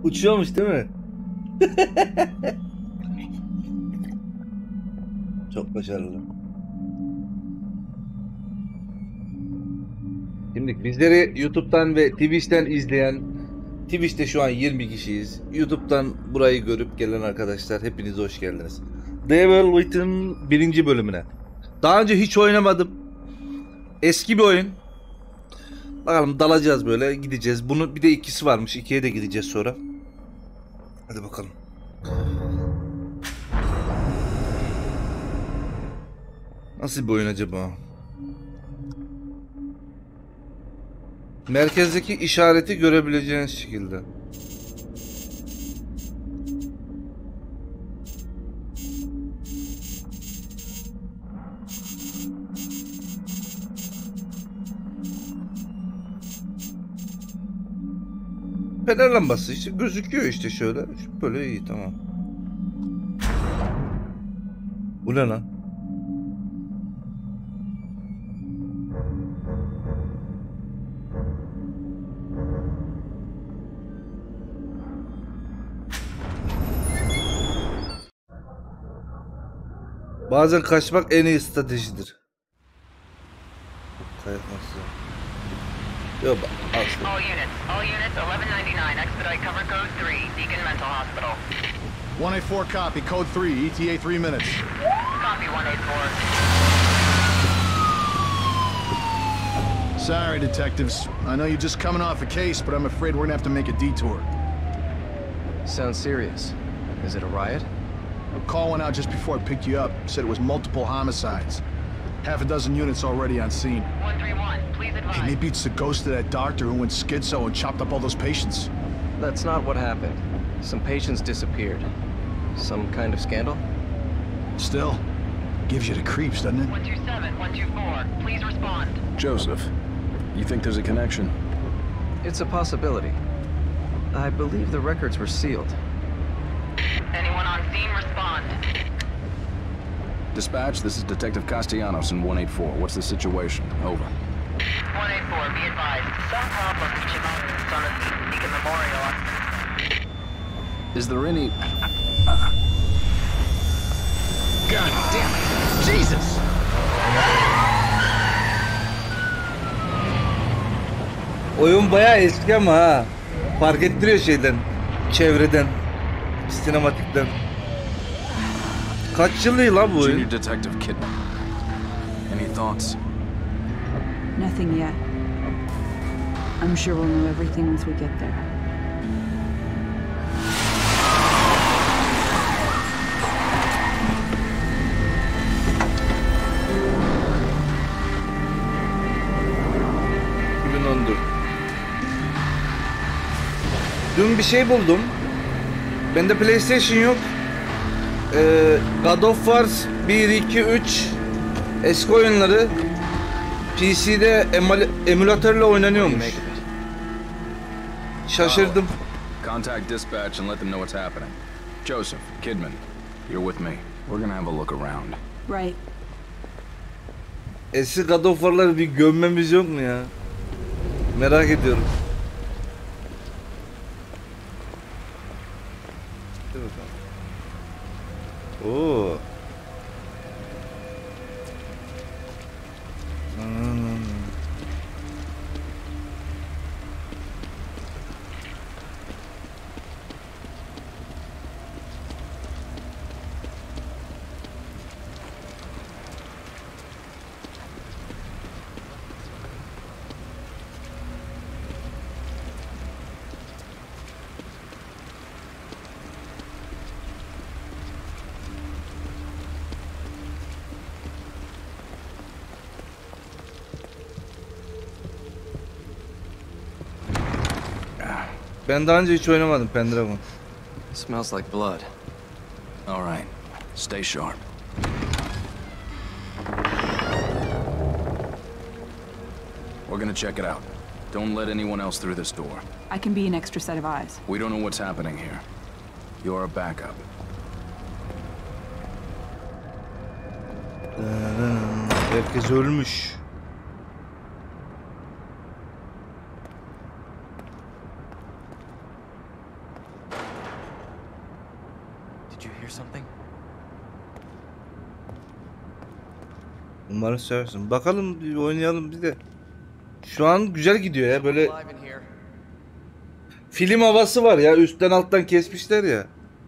Uçuyormuş değil mi? Çok başarılı. Şimdi bizleri YouTube'dan ve Twitch'ten izleyen, Twitch'te şu an 20 kişiyiz. YouTube'dan burayı görüp gelen arkadaşlar hepiniz hoş geldiniz. Devil Within 1. bölümüne. Daha önce hiç oynamadım. Eski bir oyun. Bakalım dalacağız böyle gideceğiz. Bunun bir de ikisi varmış. İkiye de gideceğiz sonra. Hadi bakalım. Nasıl bir oyun acaba? Merkezdeki işareti görebileceğiniz şekilde. Fener lambası işte gözüküyor işte şöyle. Böyle iyi tamam. Bu ne lan? Bazen kaçmak en iyi stratejidir. Kayakması. Yok aslında. All units, 1199, expedite cover code 3, Deacon Mental Hospital. 184 copy, code 3, ETA 3 minutes. Copy 184. Sorry, detectives. I know you're just coming off a case, but I'm afraid we're gonna have to make a detour. Sounds serious. Is it a riot? A call went out just before I picked you up. Said it was multiple homicides. Half a dozen units already on scene. 131, please advise. Hey, maybe it's the ghost of that doctor who went schizo and chopped up all those patients. That's not what happened. Some patients disappeared. Some kind of scandal? Still, gives you the creeps, doesn't it? 127, 124, please respond. Joseph, you think there's a connection? It's a possibility. I believe the records were sealed. Anyone on scene, respond. Dispatch, this is Detective Castellanos in 184. What's the situation? Over. 184, be advised. Some problem reaching on the Deacon Memorial. Is there any... God damn it! Jesus! Oyun bayağı eski ama ha. Fark ettiriyor şeyden. Çevreden. Sinematikten. Kaç yılı lan bu oyun? Junior Detective Kidman. Any thoughts? Nothing yet. I'm sure we'll know everything once we get there. Dün bir şey buldum. Bende PlayStation yok. God of War 1, 2, 3 eski oyunları PC'de emülatörle oynanıyormuş. Şaşırdım. Contact dispatch and let them know what's happening. Joseph, Kidman, you're with me. We're gonna have a look around. Right. Eski God of War'ları bir gömmemiz yok mu ya? Merak ediyorum. Oo. Ben daha önce hiç oynamadım Pendragon. Smells like blood. All right, stay sharp. We're gonna check it out. Don't let anyone else through this door. I can be an extra set of eyes. We don't know what's happening here. You're a backup. Herkes ölmüş. Umarım seversin. Bakalım bir oynayalım bir de. Şu an güzel gidiyor ya böyle Alive in here. film havası var ya, üstten alttan kesmişler ya.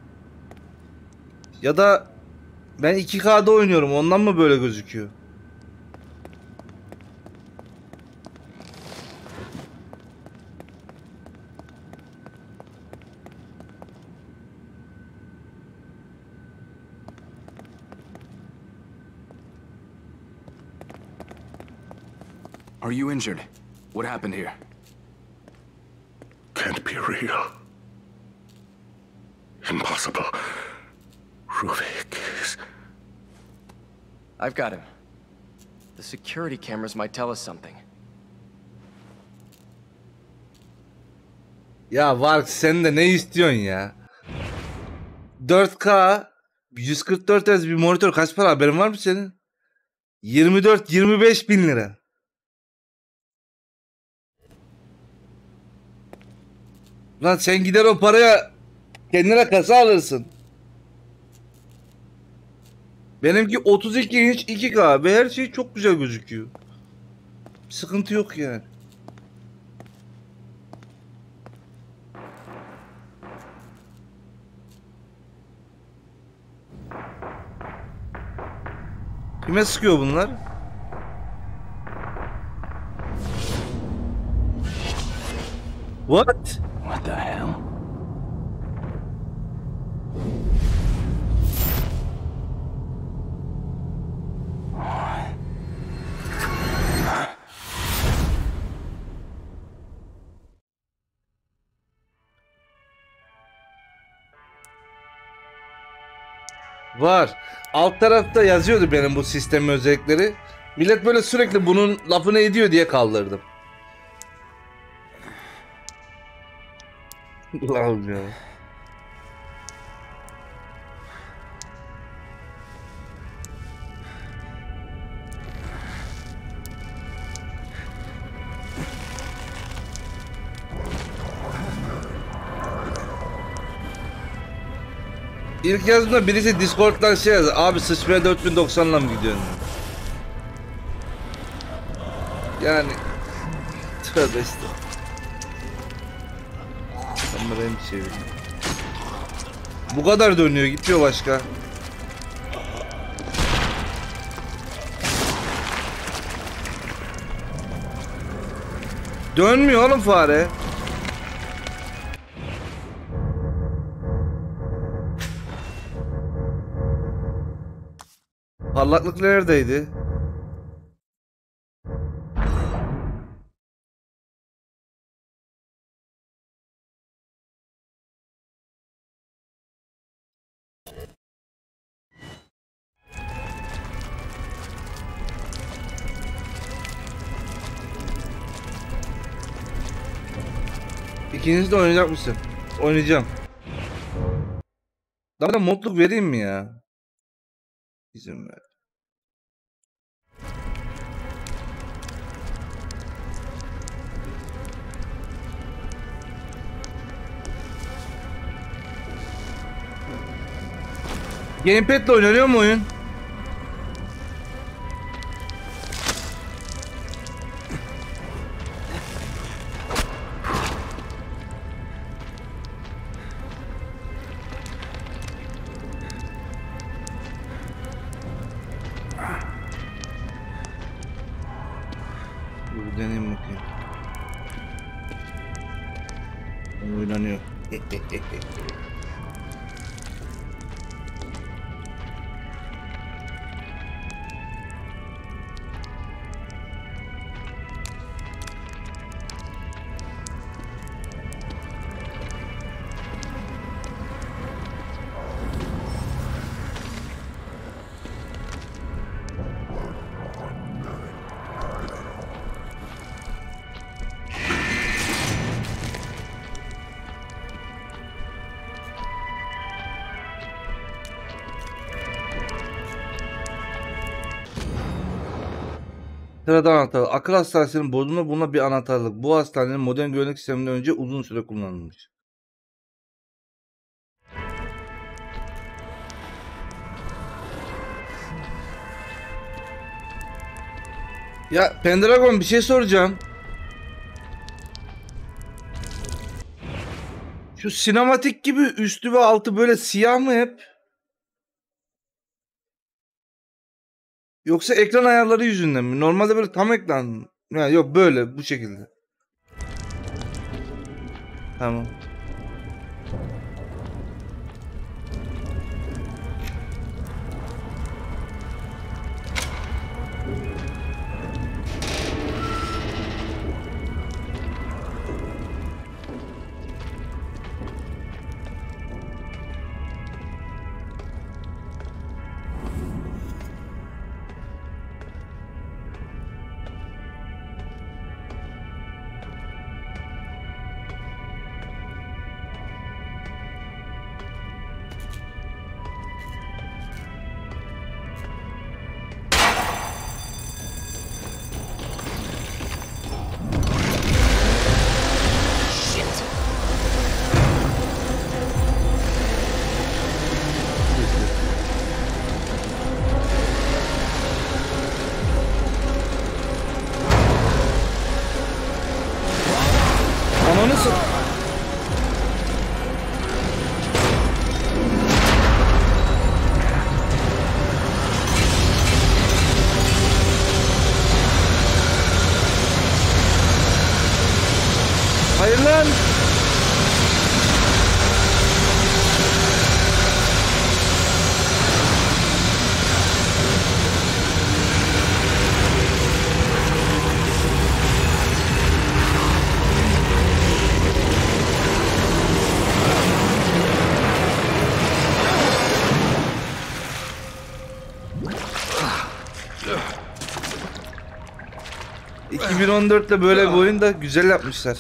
Ya da ben 2K'da oynuyorum, ondan mı böyle gözüküyor? Are you injured? What happened here? Can't be real. Impossible. Ruvik is... I've got him. The security cameras might tell us something. Ya var, sen de ne istiyorsun ya? 4K 144 Hz bir monitör kaç para, haberin var mı senin? 24-25 bin lira. Lan sen gider o paraya kendine kasa alırsın. Benimki 32 inç 2K ve her şey çok güzel gözüküyor. Sıkıntı yok yani. Kime sıkıyor bunlar? What? What the hell? Var. Alt tarafta yazıyordu benim bu sistemin özellikleri. Millet böyle sürekli bunun lafını ediyor diye kaldırdım. Allah'ım ya. İlk yazdığımda birisi Discord'dan şey yazdı. Abi sıçmaya 4090'la mı gidiyorsun? Yani tövbe estağfurullah. Kamerayı mı çevirdim? Bu kadar dönüyor, gitmiyor başka. Dönmüyor oğlum fare. Parlaklık neredeydi? İkiniz de oynayacak mısın? Oynayacağım. Daha da modluk vereyim mi ya? İzin ver. Gamepad'le oynanıyor mu oyun? Dur deneyim bakayım. Oynanıyor. Sıradan anahtar. Akıl hastanesinin bozulma bulunan bir anahtarlık. Bu hastanenin modern güvenlik sisteminden önce uzun süre kullanılmış. Ya Pendragon, bir şey soracağım. Şu sinematik gibi üstü ve altı böyle siyah mı hep? Yoksa ekran ayarları yüzünden mi? Normalde böyle tam ekran. Ya yok, böyle bu şekilde. Tamam. Ananı s- Hayır lan. ...2014'te böyle bir oyun da güzel yapmışlar.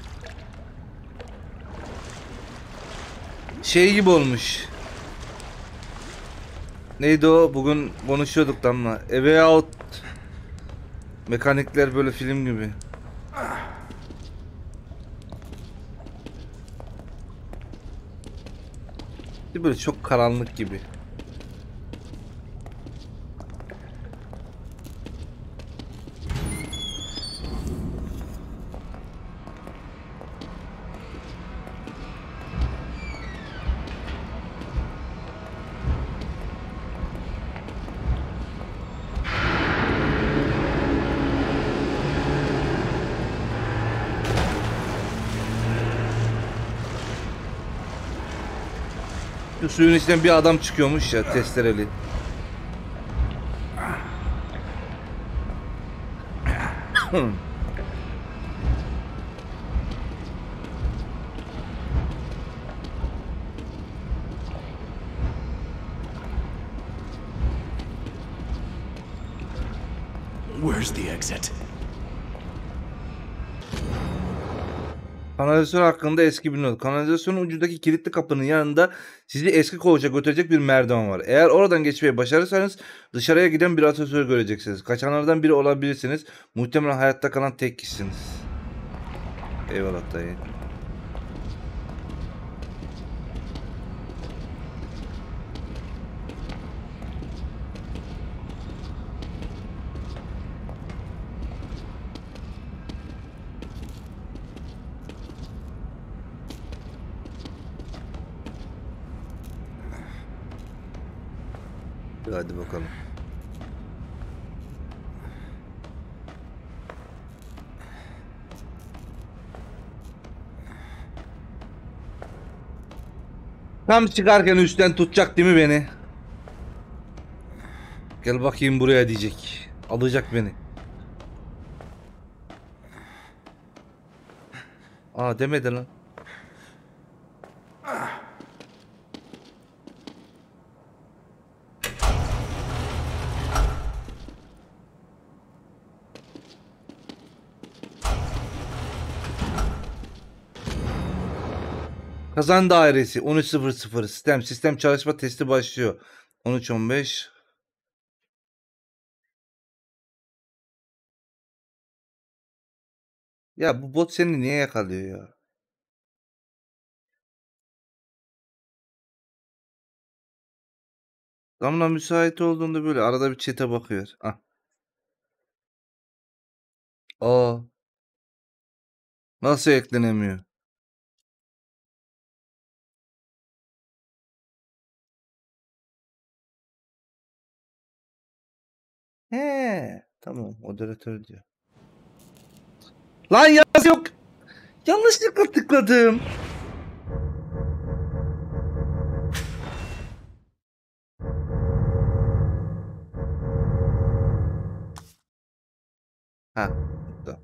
Şey gibi olmuş. Neydi o? Bugün konuşuyorduk da ama. A Way Out. Mekanikler böyle film gibi. Böyle çok karanlık gibi. Şu suyun içinden bir adam çıkıyormuş ya, testereli. Where's the exit? Kanalizasyon hakkında eski biliniyor. Kanalizasyonun ucundaki kilitli kapının yanında sizi eski koğuşa götürecek bir merdiven var. Eğer oradan geçmeyi başarırsanız dışarıya giden bir asansör göreceksiniz. Kaçanlardan biri olabilirsiniz. Muhtemelen hayatta kalan tek kişisiniz. Eyvallah dayı. Hadi bakalım. Tam çıkarken üstten tutacak değil mi beni? Gel bakayım buraya diyecek. Alacak beni. Aa, demedi lan. Kazan dairesi 13.00 sistem çalışma testi başlıyor. 13.15. Ya bu bot seni niye yakalıyor ya? Damla müsait olduğunda böyle arada bir chat'e bakıyor. Ah. Aa. Nasıl eklenemiyor? He, tamam, moderatör diyor. Lan yaz yok. Yanlışlıkla tıkladım. Ha, tamam.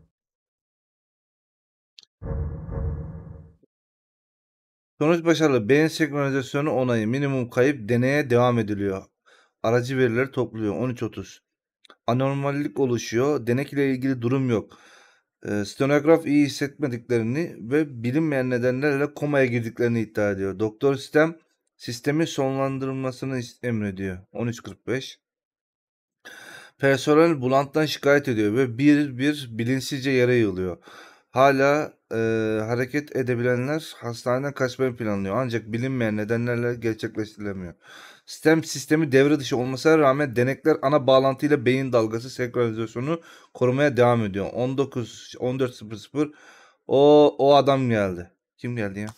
Sonuç başarılı. Beyin senkronizasyonu onayı. Minimum kayıp deneye devam ediliyor. Aracı verileri topluyor. 13.30. Anormallik oluşuyor. Denek ile ilgili durum yok. Stenograf iyi hissetmediklerini ve bilinmeyen nedenlerle komaya girdiklerini iddia ediyor. Doktor sistemi sonlandırılmasını emrediyor. 13.45. Personel Blunt'tan şikayet ediyor ve bir bilinçsizce yere yığılıyor. Hala hareket edebilenler hastaneden kaçmayı planlıyor. Ancak bilinmeyen nedenlerle gerçekleştirilemiyor. Sistemi devre dışı olmasına rağmen denekler ana bağlantıyla beyin dalgası senkronizasyonu korumaya devam ediyor. 14.00 o adam geldi. Kim geldi ya?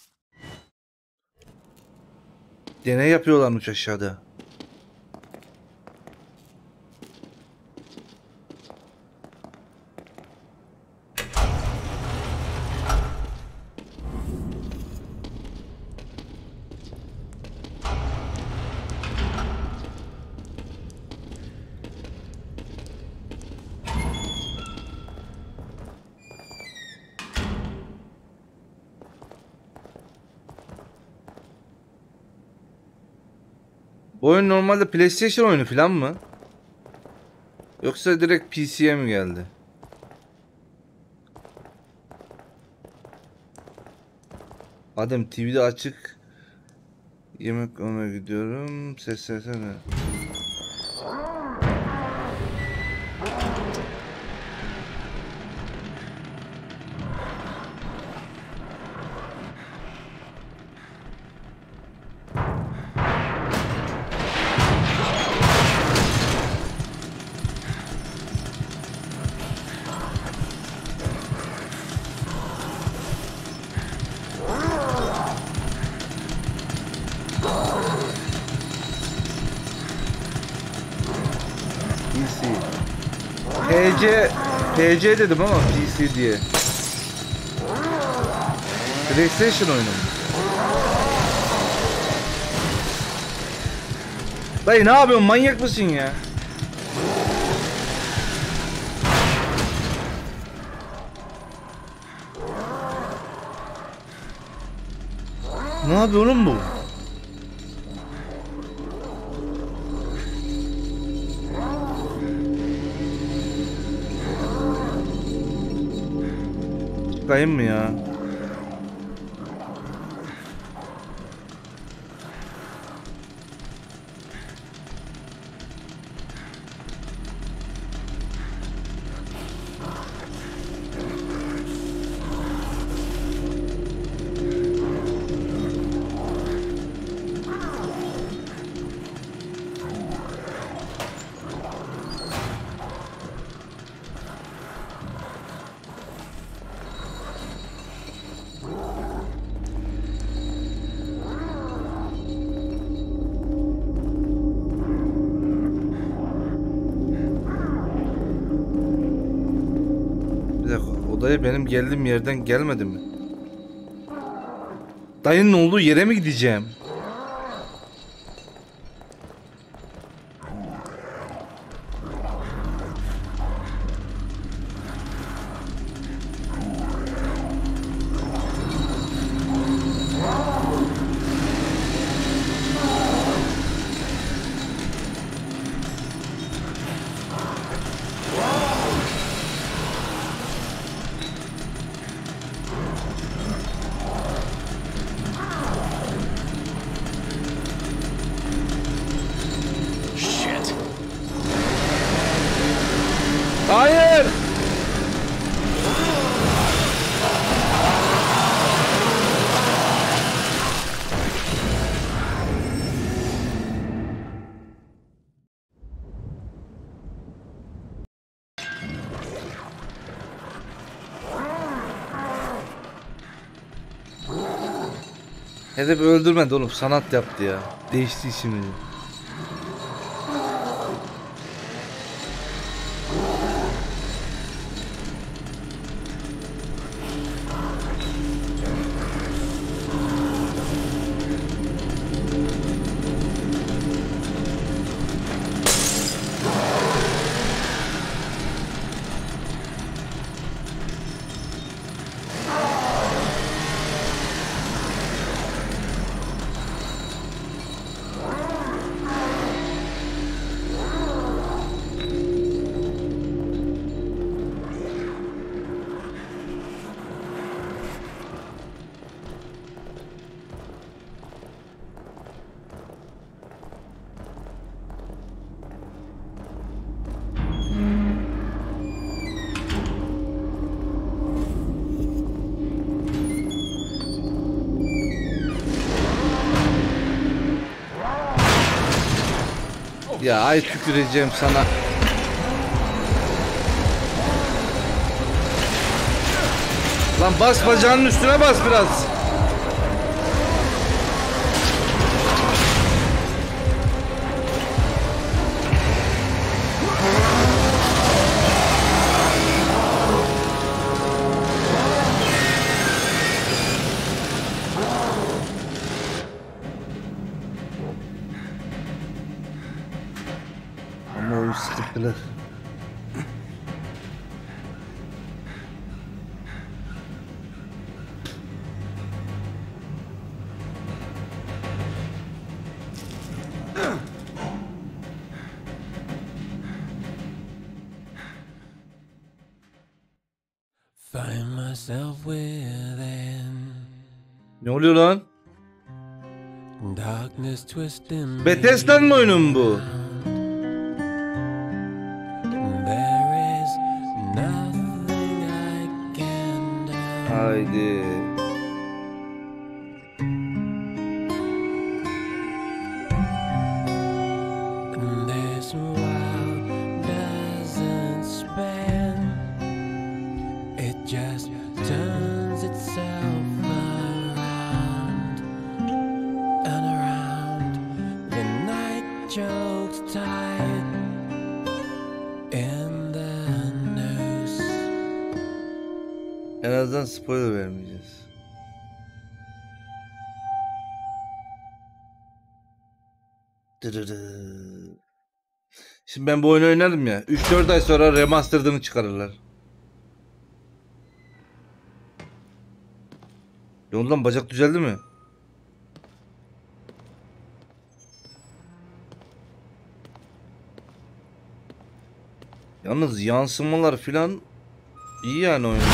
Deney yapıyorlarmış aşağıda. Bu oyun normalde PlayStation oyunu falan mı? Yoksa direkt PC'ye mi geldi? Adem TV'de açık. Yemek yemeye gidiyorum. Seslensene. PC dedim ama PC diye. PlayStation oyunu mu? Dayı ne yapıyorsun? Manyak mısın ya? Ne yapıyor oğlum bu? Çıkayım mı ya? Odaya benim geldiğim yerden gelmedi mi? Dayının olduğu yere mi gideceğim? Hedef öldürmedi oğlum, sanat yaptı ya. Değişti şimdi. Ya ay tüküreceğim sana. Lan bas, bacağının üstüne bas biraz. Ama o sıkıntılar. Find myself within Ne oluyor lan? darkness twisting. Bethesda'nın oyunu mu bu? There is nothing I can do. Haydi. This world doesn't spin. It just turns itself around and around. The night chokes tight in the noose. En azından spoiler vermeyeceğiz. Dırırı. Şimdi ben bu oyunu oynarım ya. 3-4 ay sonra remastered'ını çıkarırlar. Yoldan bacak düzeldi mi? Yalnız yansımalar filan iyi yani oyun.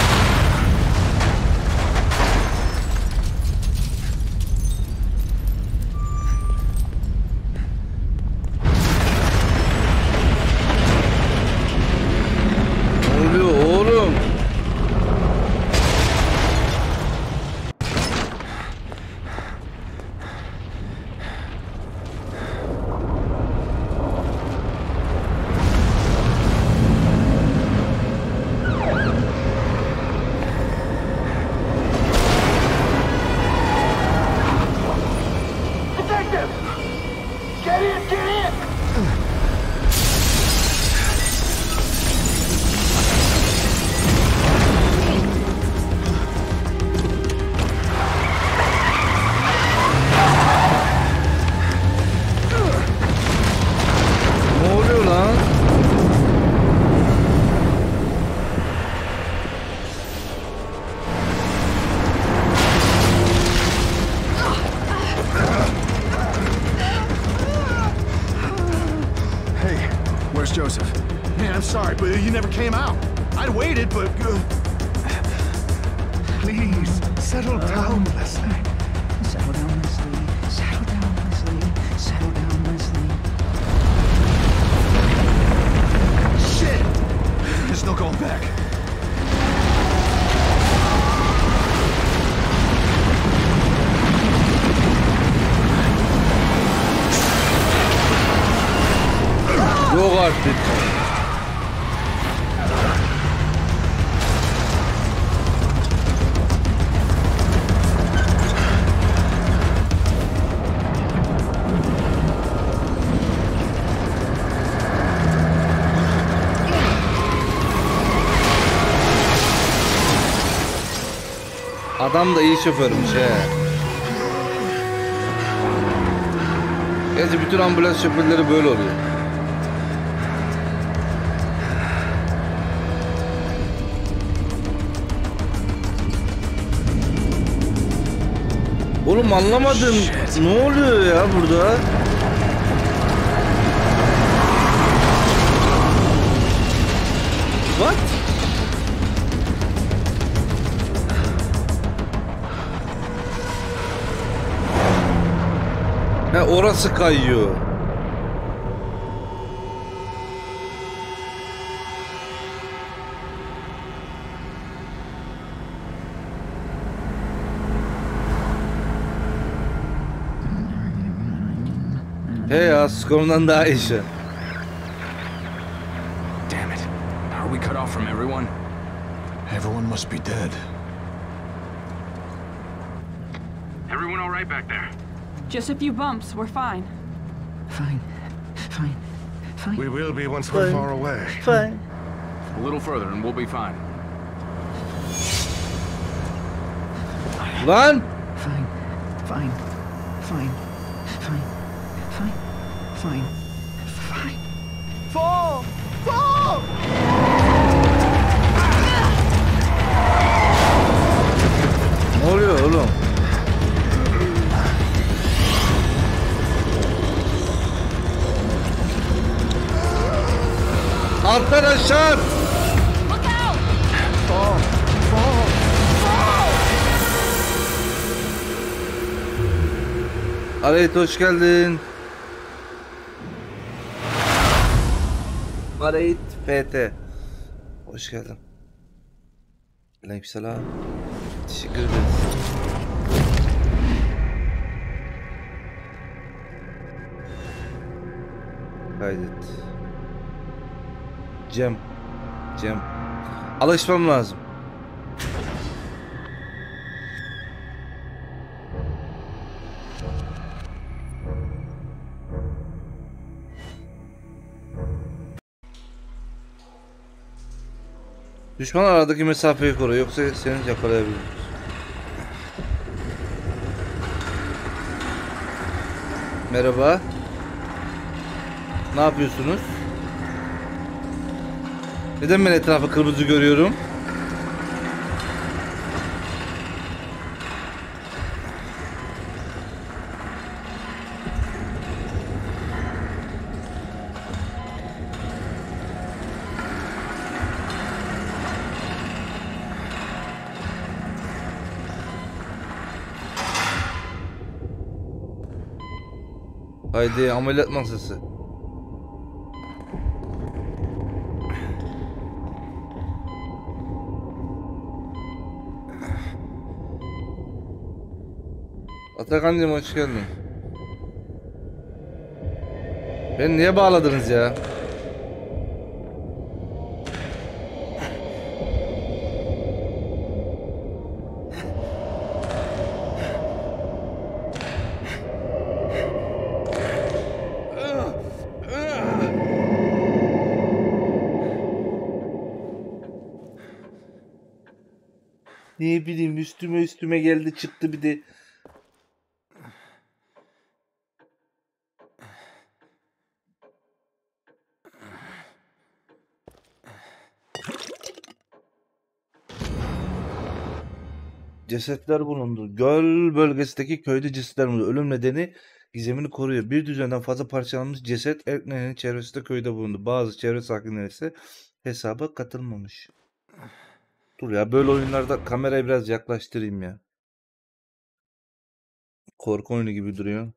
Ne oluyor oğlum? Ne oluyor lan? Hey, where's Joseph? Man, I'm sorry, but you never came out. I'd waited, but... Please, settle down, Leslie. Settle down, Leslie. Settle down, Leslie. Settle down, Leslie. Shit! There's no going back. Yok artık. Adam da iyi şoförmüş he. Gerçi bütün ambulans şoförleri böyle oluyor. Oğlum anlamadım. Ne oluyor ya burada? What? Ha, orası kayıyor. He ya, skorundan daha iyi şu. Damn it. Are we cut off from everyone? Everyone must be dead. Everyone all right back there? Just a few bumps. We're fine. Fine. Fine. Fine. We will be once we're far away. Fine. A little further and we'll be fine. Lan! Fine. Fine. Fine. Fine. Fine. Fine. Fine. Fall! Fall! Ne oluyor oğlum? Alttan aşağı! Arayet hoş geldin. Arayet FT. Hoş geldin. Aleykümselam. Teşekkür ederiz. Kaydet. Cem. Alışmam lazım. Düşman aradaki mesafeyi koru, yoksa seni yakalayabilir. Merhaba. Ne yapıyorsunuz? Neden ben etrafı kırmızı görüyorum? Haydi ameliyat masası. Atakan'cığım hoş geldin. Beni niye bağladınız ya? Ne bileyim, üstüme geldi çıktı bir de. Cesetler bulundu. Göl bölgesindeki köyde cesetler bulundu. Ölüm nedeni gizemini koruyor. Bir düzenden fazla parçalanmış ceset Erkne'nin çevresinde köyde bulundu. Bazı çevre sakinleri ise hesaba katılmamış. Dur ya, böyle oyunlarda kamerayı biraz yaklaştırayım ya. Korku oyunu gibi duruyor.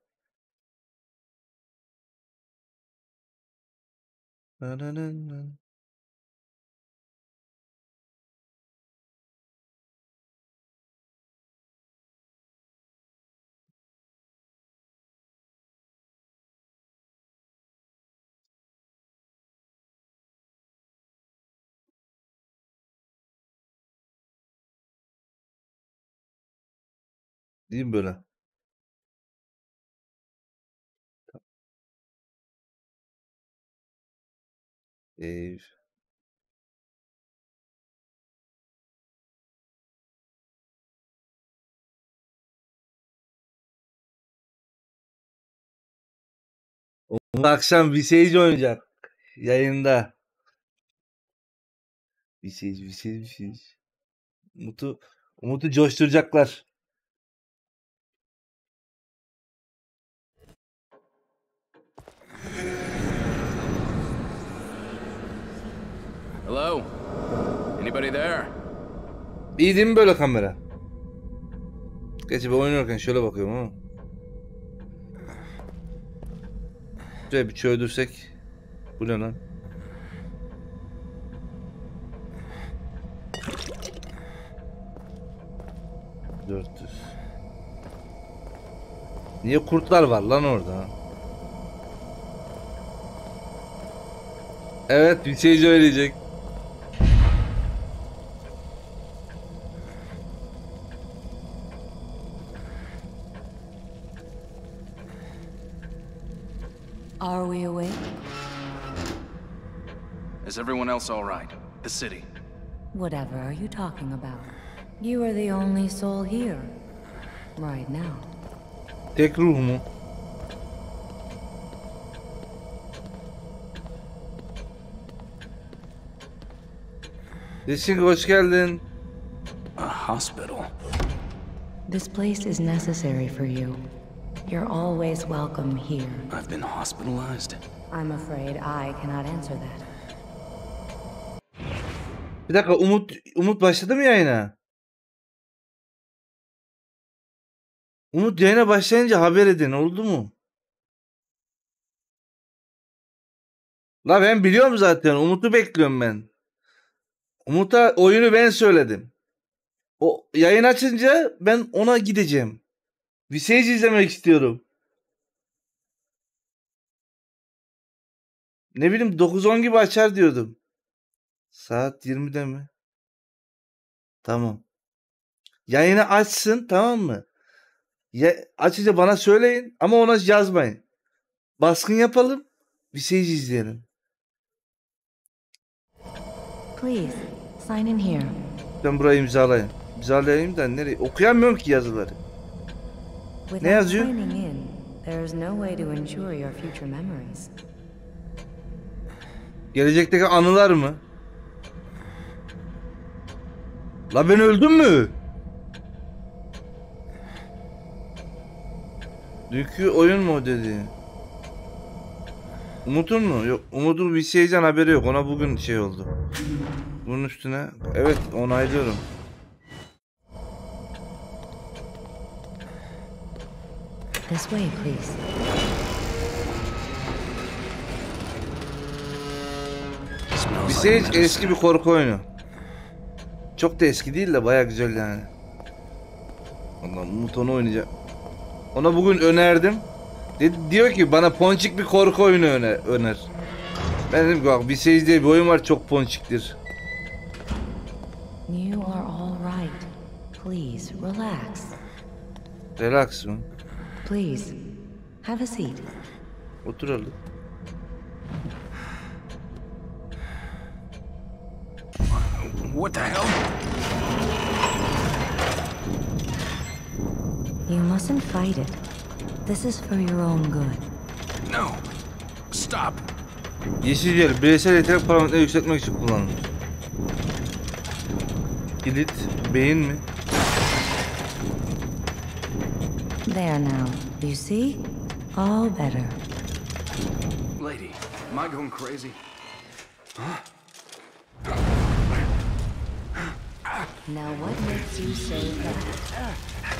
Değil mi böyle? Ee, Umut akşam Visage oynayacak. Yayında. Visage. Umut'u coşturacaklar. Hello? Anybody there? İyi değil mi böyle kamera? Gerçi ben oynarken şöyle bakıyorum ama. Şöyle bir çöldürsek. Bu ne lan? ...400. Niye kurtlar var lan orada? Evet, bir şey söyleyecek. Are we awake? Is everyone else all right? The city. Whatever are you talking about? You are the only soul here. Right now. Tek ruh mu? Deşing hoş geldin. A hospital. This place is necessary for you. You're always welcome here. I've been hospitalized. I'm afraid I cannot answer that. Bir dakika, Umut başladı mı yayına? Umut yayına başlayınca haber edin, oldu mu? La ben biliyorum zaten, Umut'u bekliyorum ben. Umut'a oyunu ben söyledim. O yayın açınca ben ona gideceğim. Visage izlemek istiyorum. Ne bileyim 9-10 gibi açar diyordum. Saat 20'de mi? Tamam. Yayını açsın, tamam mı? Açınca bana söyleyin ama ona yazmayın. Baskın yapalım. Visage izleyelim. Please, sign in here. Ben burayı imzalayayım. İmzalayayım da nereye? Okuyamıyorum ki yazıları. Without Ne yazıyor? signing in, there is no way to ensure your future memories. Gelecekteki anılar mı? La ben öldüm mü? Dünkü oyun mu dedi? Umut'un mu? Yok. Umut'un bir şeyden haberi yok. Ona bugün şey oldu. Bunun üstüne. Evet, onaylıyorum. This way, please. Visage eski bir korku oyunu. Çok da eski değil de baya güzel yani. Ondan Umut onu oynayacak. Ona bugün önerdim. Diyor ki bana ponçik bir korku oyunu öner. Ben dedim ki bak Visage diye bir oyun var, çok ponçiktir. You are all right. Please, relax. Relax mı? Please, have a seat. Oturalım. What the hell? You mustn't fight it. This is for your own good. No. Stop. Yeşil yer bireysel yetenek parametreleri yükseltmek için kullanılır. Kilit, beyin mi? There now. You see? All better. Lady, am I going crazy? Now what makes you say that?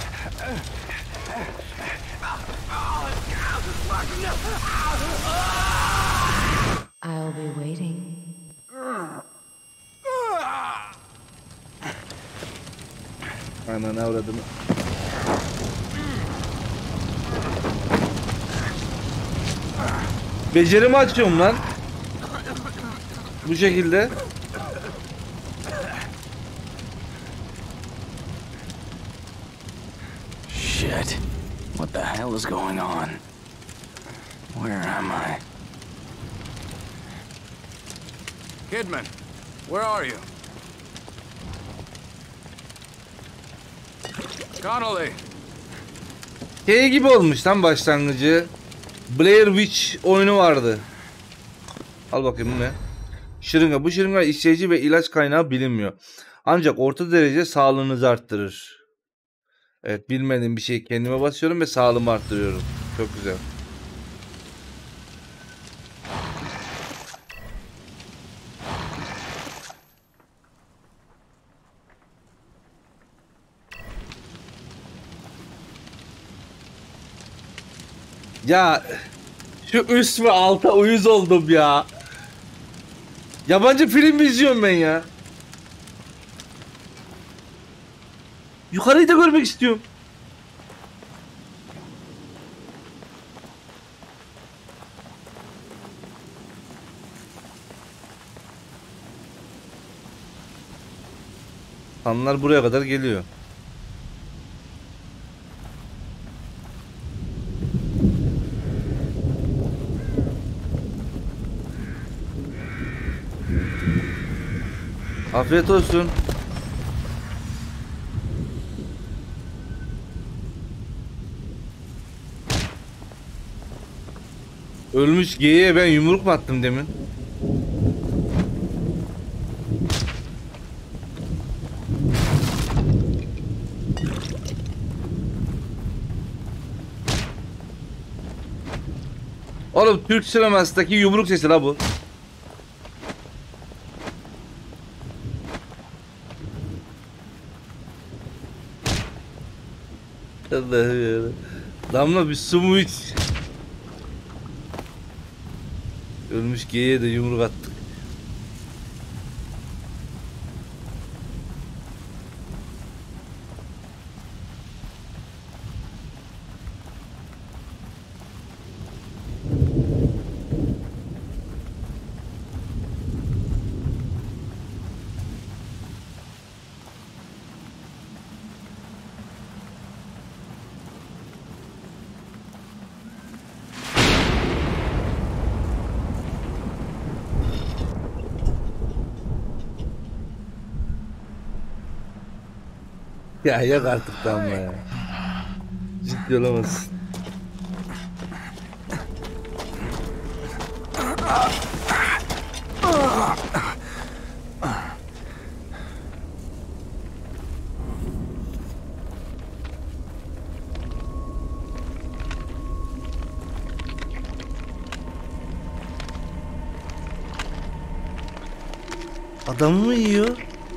I'll be waiting. Ananı avradım. Becerimi açıyorum lan. Bu şekilde. Shit. What the hell is going on? Where am I? Kidman, where are you? Connolly. Şey gibi olmuş lan başlangıcı. Blair Witch oyunu vardı. Al bakayım bu ne? Şırınga. Bu şırınga işleyici ve ilaç kaynağı bilinmiyor. Ancak orta derece sağlığınızı arttırır. Evet, bilmediğim bir şey kendime basıyorum ve sağlığımı arttırıyorum. Çok güzel. Ya şu üst ve alta uyuz oldum ya. Yabancı film izliyorum ben ya. Yukarıyı da görmek istiyorum. Fanlar buraya kadar geliyor. Afiyet olsun. Ölmüş geyiğe ben yumruk mu attım demin? Oğlum Türk sinemasındaki yumruk sesi la bu. Allah'ım ya. Damla bir su mu iç? Ölmüş geyiğe de yumruk attık. Ya yak artık Damla ya. Ciddi olamazsın. Adam mı yiyor?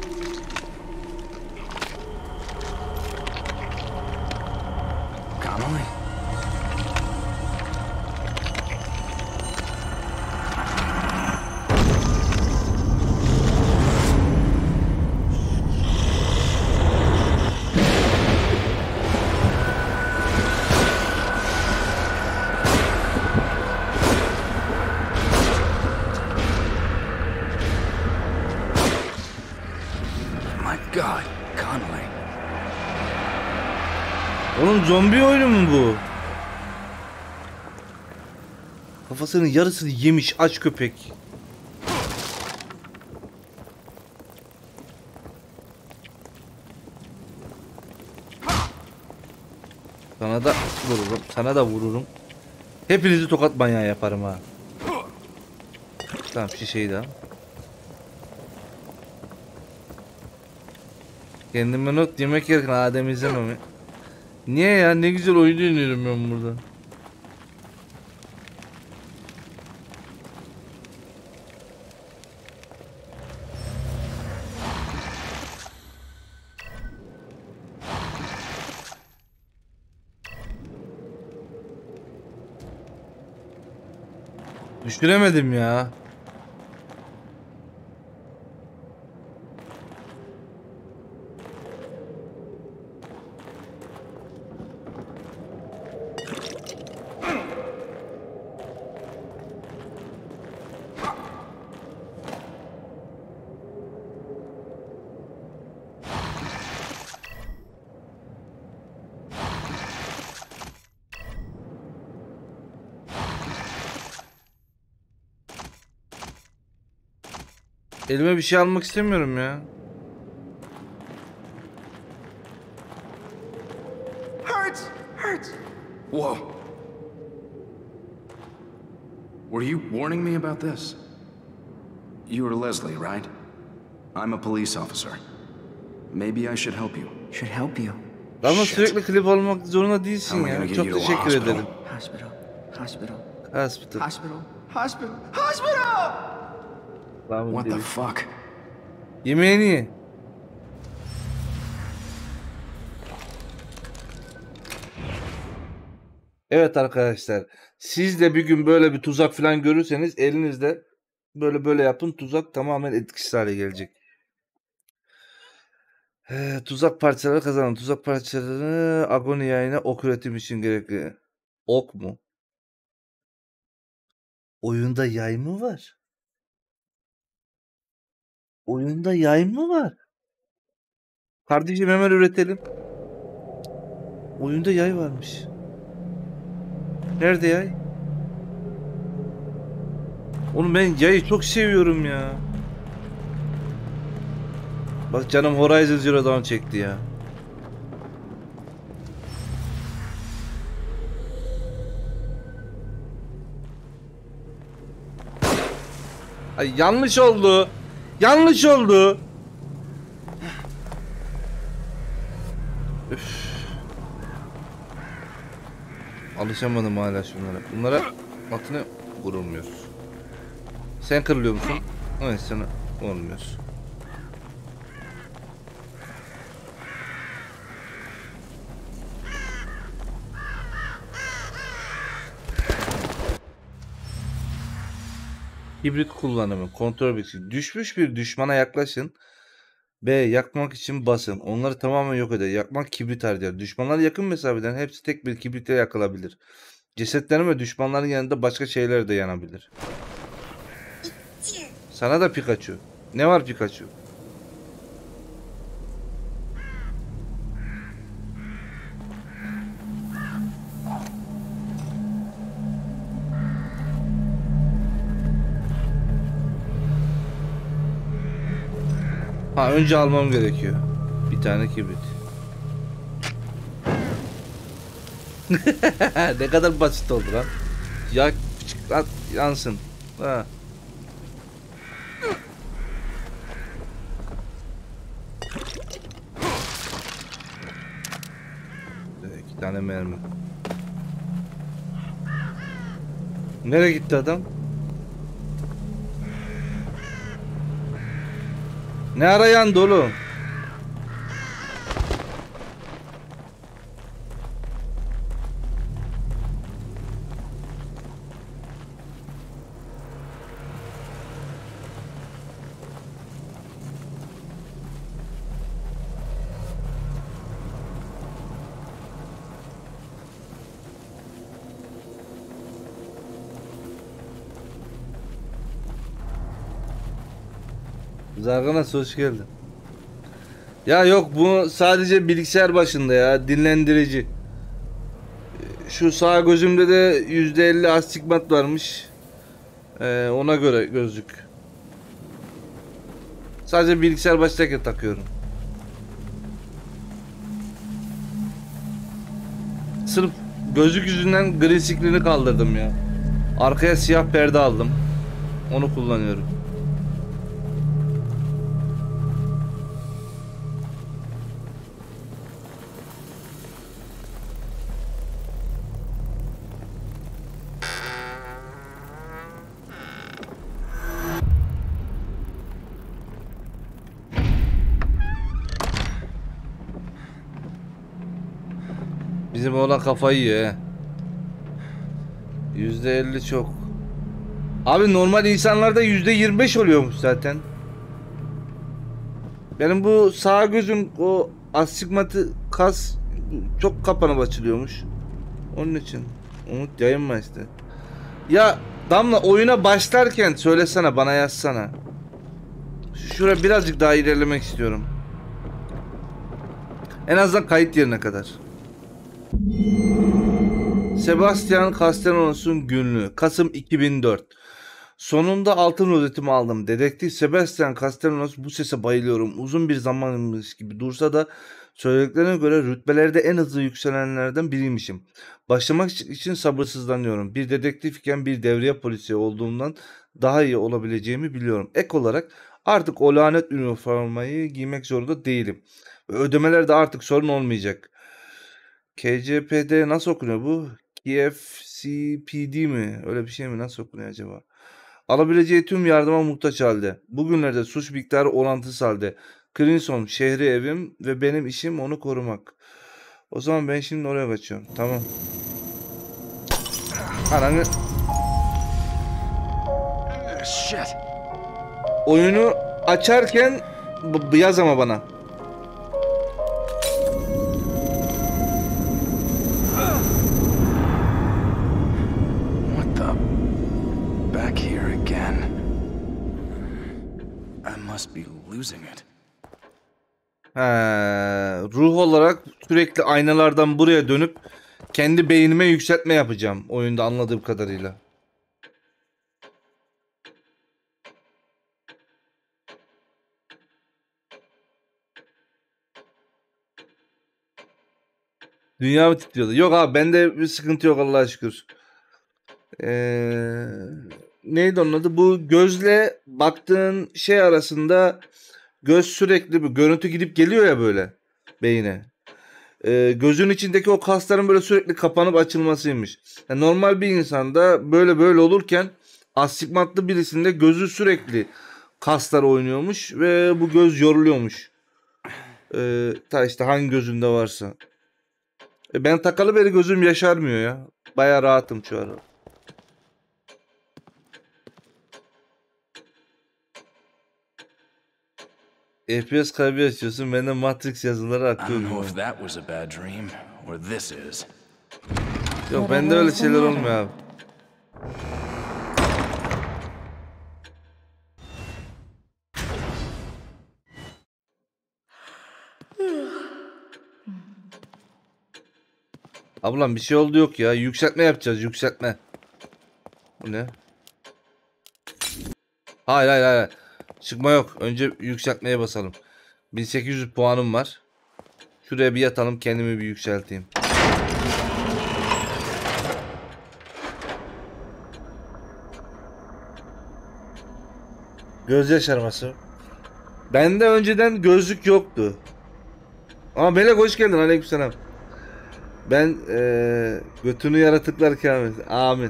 Connolly? My God, Connolly. Oğlum zombi oyunu mu bu? Kafasının yarısını yemiş aç köpek. Sana da vururum, sana da vururum. Hepinizi tokat manyağı yaparım ha. Tamam şişeyi de al. Kendime not yemek yerken Adem izlemem. Niye ya? Ne güzel oyun oynuyorum ben burada. Düşüremedim ya. Elime bir şey almak istemiyorum ya. Hurts! Hurts! Whoa. Were you warning me about this? You were Leslie, right? I'm a police officer. Maybe I should help you. Should help you. Ama Shit. sürekli klip olmak zorunda değilsin How am I ya. gonna get Çok you to a teşekkür hospital? ederim. Hospital. Hospital. Hospital. Hospital. Hospital. Hospital! Tamam, What the dedim. fuck? Yemeğini ye. Evet arkadaşlar. Siz de bir gün böyle bir tuzak falan görürseniz elinizde böyle yapın. Tuzak tamamen etkisiz hale gelecek. Tuzak parçaları kazanın. Tuzak parçaları Agony yayına ok üretim için gerekli. Ok mu? Oyunda yay mı var? Oyunda yay mı var? Kardeşim hemen üretelim. Oyunda yay varmış. Nerede yay? Oğlum ben yayı çok seviyorum ya. Bak canım Horizon Zero Dawn çekti ya. Ay yanlış oldu. Yanlış oldu. Üf. Alışamadım hala şunlara. Bunlara atını vurulmuyor. Sen kırılıyor musun? Evet, sana olmuyor. Hibrit kullanımı. Kontrol bilgisi. Düşmüş bir düşmana yaklaşın. B. Yakmak için basın. Onları tamamen yok eder. Yakmak kibrit harcar. Düşmanlar yakın mesafeden hepsi tek bir kibritle yakılabilir. Cesetlerin ve düşmanların yanında başka şeyler de yanabilir. Sana da Pikachu. Ne var Pikachu? Ha, önce almam gerekiyor. Bir tane kibrit. Ne kadar basit oldu lan. Ya küçük at yansın. Ha. İki tane mermi. Nereye gitti adam? Ne arayan dolu? Zarganas hoş geldin. Ya yok, bu sadece bilgisayar başında ya, dinlendirici. Şu sağ gözümde de %50 astigmat varmış. Ona göre gözlük. Sadece bilgisayar baştayken takıyorum. Sırf gözlük yüzünden green screen'i kaldırdım ya. Arkaya siyah perde aldım. Onu kullanıyorum. Bizim oğlan kafayı yiyor he. %50 çok. Abi normal insanlarda %25 oluyormuş zaten. Benim bu sağ gözüm o astigmatı kas çok kapanıp açılıyormuş. Onun için. Umut yayınma işte. Ya Damla, oyuna başlarken söylesene, bana yazsana. Şuraya birazcık daha ilerlemek istiyorum. En azından kayıt yerine kadar. Sebastian Castellanos'un günlüğü. Kasım 2004. Sonunda altın rozetimi aldım. Dedektif Sebastian Castellanos, bu sese bayılıyorum. Uzun bir zamanmış gibi dursa da Söylediklerine göre rütbelerde en hızlı yükselenlerden biriymişim. Başlamak için sabırsızlanıyorum. Bir dedektif iken bir devriye polisi olduğumdan daha iyi olabileceğimi biliyorum. Ek olarak artık o lanet üniformayı giymek zorunda değilim. Ve ödemelerde artık sorun olmayacak. KCPD nasıl okunuyor bu? KFCPD mi? Öyle bir şey mi? Nasıl okunuyor acaba? Alabileceği tüm yardıma muhtaç halde. Bugünlerde suç miktarı orantısız halde. Crimson şehri evim ve benim işim onu korumak. O zaman ben şimdi oraya kaçıyorum. Tamam. Ananı... Shit. Oyunu açarken yaz ama bana. What the? Back here again. I must be losing it. Ruh olarak sürekli aynalardan buraya dönüp kendi beynime yükseltme yapacağım oyunda anladığım kadarıyla. Dünya mı titriyordu? Yok abi bende bir sıkıntı yok Allah'a şükür. Neydi onun adı? Bu gözle baktığın şey arasında göz sürekli bir görüntü gidip geliyor ya böyle beyine. Gözün içindeki o kasların böyle sürekli kapanıp açılmasıymış. Yani normal bir insanda böyle olurken astigmatlı birisinde gözü sürekli kaslar oynuyormuş ve bu göz yoruluyormuş. Ta işte hangi gözünde varsa. Ben takalı beri gözüm yaşarmıyor ya. Baya rahatım şu ara. FPS kaybı yaşıyorsun. Ben de Matrix yazıları akıyorum. Yok bende öyle şeyler olmuyor abi. Ablam bir şey oldu yok ya. Yükseltme yapacağız. Yükseltme. Bu ne? Hayır. Çıkma yok. Önce yükseltmeye basalım. 1800 puanım var. Şuraya bir yatalım. Kendimi bir yükselteyim. Göz yaşarması. Bende önceden gözlük yoktu. Ama Melek hoş geldin. Aleykümselam. Ben götünü yaratıklar kıyamet. Amin.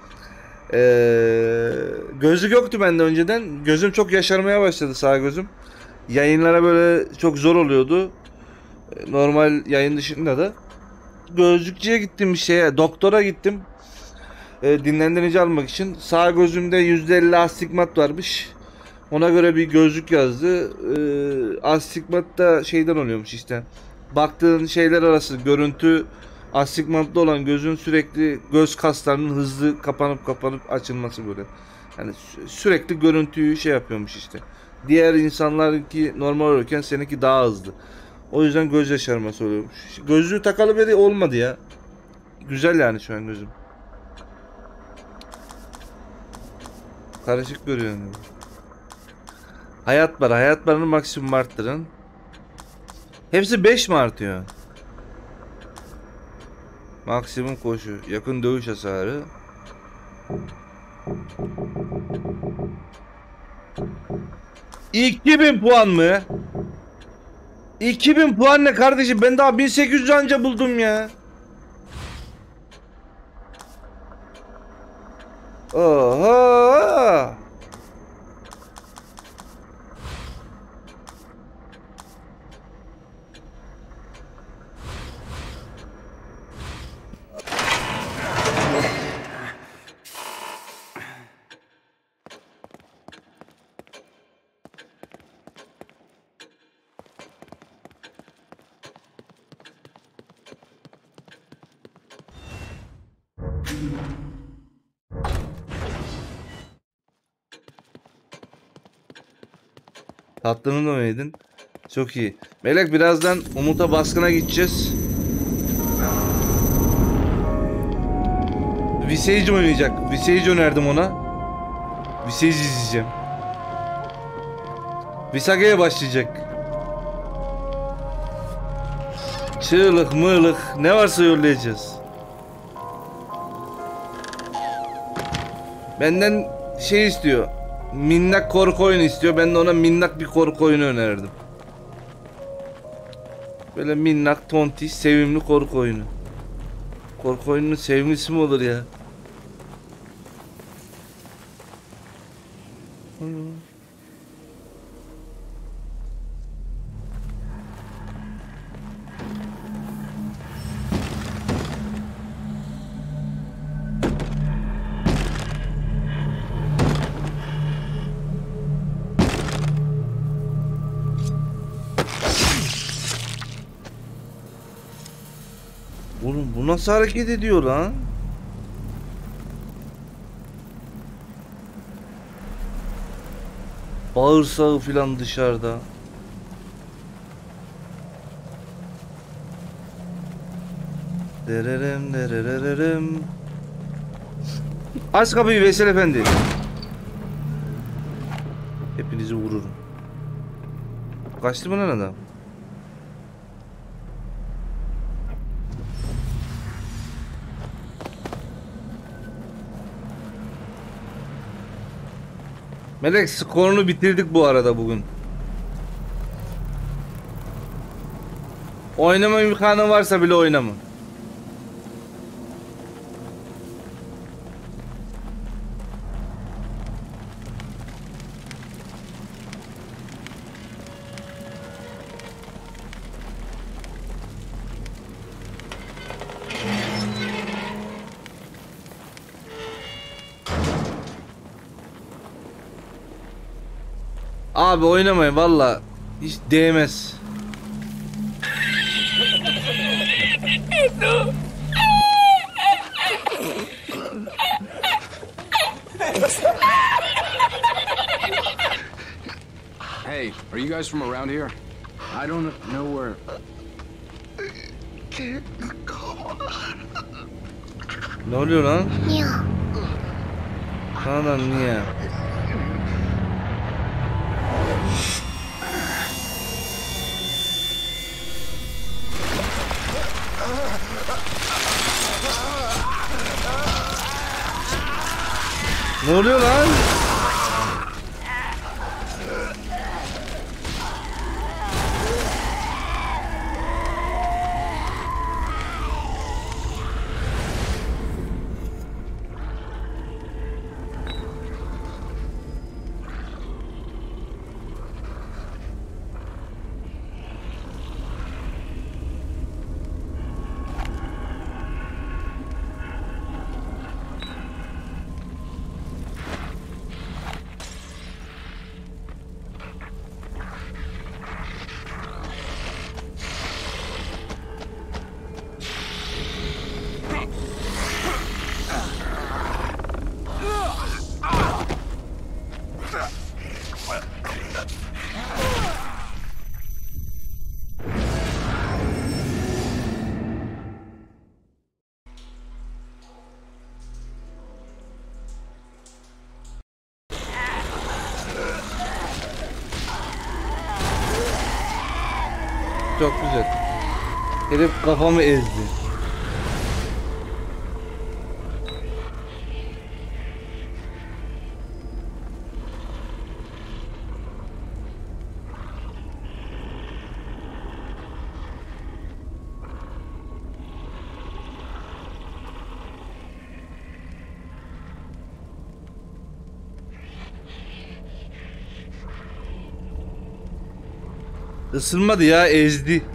Gözlük yoktu bende önceden. Gözüm çok yaşarmaya başladı, sağ gözüm. Yayınlara böyle çok zor oluyordu. Normal yayın dışında da. Gözlükçüye gittim, bir şeye, doktora gittim. Dinlendirici almak için. Sağ gözümde %50 astigmat varmış. Ona göre bir gözlük yazdı. Astigmat da şeyden oluyormuş işte. Baktığın şeyler arası görüntü, astigmatlı olan gözün sürekli göz kaslarının hızlı kapanıp açılması böyle. Yani sürekli görüntüyü şey yapıyormuş işte. Diğer insanlarınki normal olurken seninki daha hızlı. O yüzden göz yaşarması oluyormuş. Gözlüğü takalı beri olmadı ya. Güzel yani şu an gözüm. Karışık görüyorum. Hayat barını maksimum arttırın. Hepsi 5 mi artıyor? Maksimum koşu, yakın dövüş hasarı. ...2000 puan mı? 2000 puan ne kardeşim? Ben daha 1800 anca buldum ya. Oha! Tatlını da mı yedin? Çok iyi. Melek birazdan Umut'a baskına gideceğiz. Visage oynayacak. Visage önerdim ona. Visage izleyeceğim. Visage'ye başlayacak. Çığlık mığlık ne varsa yollayacağız. Benden şey istiyor. Minnak korku oyunu istiyor. Ben de ona minnak bir korku oyunu önerirdim. Böyle minnak, tontiş, sevimli korku oyunu. Korku oyununun sevimlisi mi olur ya? Oğlum bu nasıl hareket ediyor lan? Bağırsağı filan dışarıda. Dererem dererem. Aç kapıyı Veysel Efendi. Hepinizi vururum. Kaçtı mı lan adam? Melek skorunu bitirdik bu arada bugün. Oynama imkanı varsa bile oynama. Abi oynamayın valla hiç değmez. Hey, are you guys from around here? I don't know where. Ne oluyor lan? Sana niye? Ne oluyor lan? Çok güzel. Herif kafamı ezdi. Isınmadı ya, ezdi.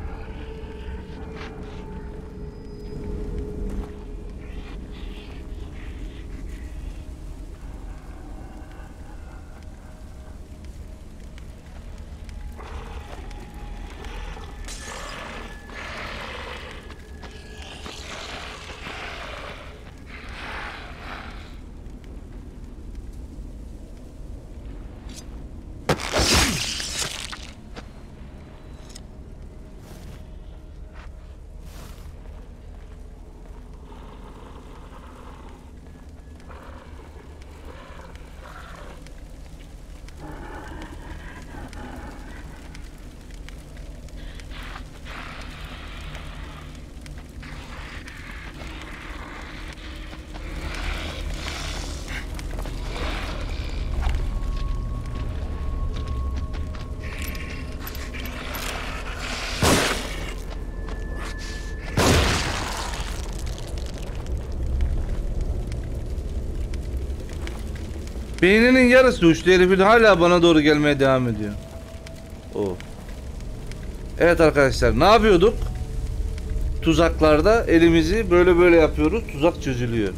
Beyninin yarısı uçtu, herifin hala bana doğru gelmeye devam ediyor. O. Evet arkadaşlar, ne yapıyorduk? Tuzaklarda elimizi böyle yapıyoruz, tuzak çözülüyor.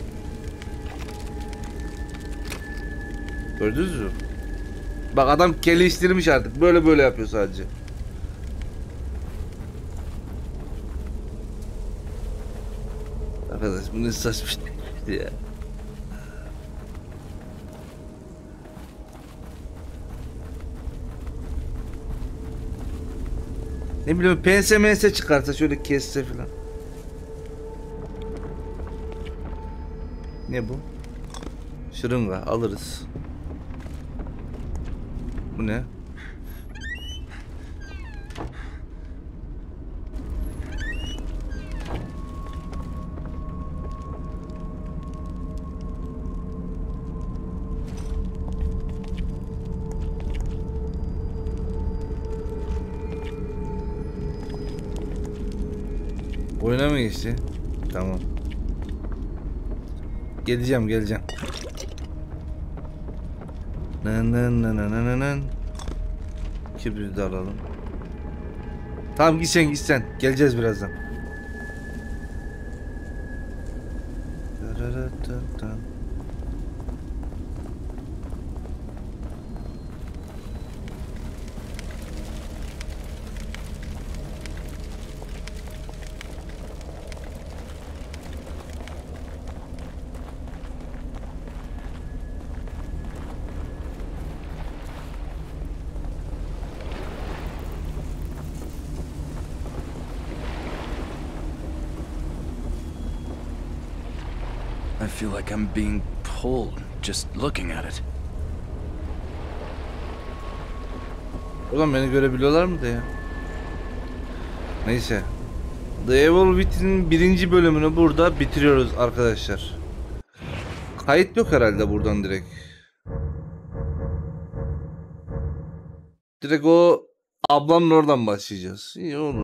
Gördünüz mü? Bak adam geliştirmiş artık, böyle yapıyor sadece. Arkadaş bu ne saçma şey ya. Ne bileyim, pense çıkarsa şöyle kesse filan. Ne bu? Şırınga alırız. Bu ne? Oyuna mı geçti? Tamam. Geleceğim. Nın. Kibriti de alalım. Tamam git sen. Geleceğiz birazdan. I feel like I'm being pulled just looking at it. Ulan beni görebiliyorlar mı da ya? Neyse. The Evil Within'in 1. bölümünü burada bitiriyoruz arkadaşlar. Kayıt yok herhalde buradan direkt. Direkt o ablamın oradan başlayacağız. İyi olur.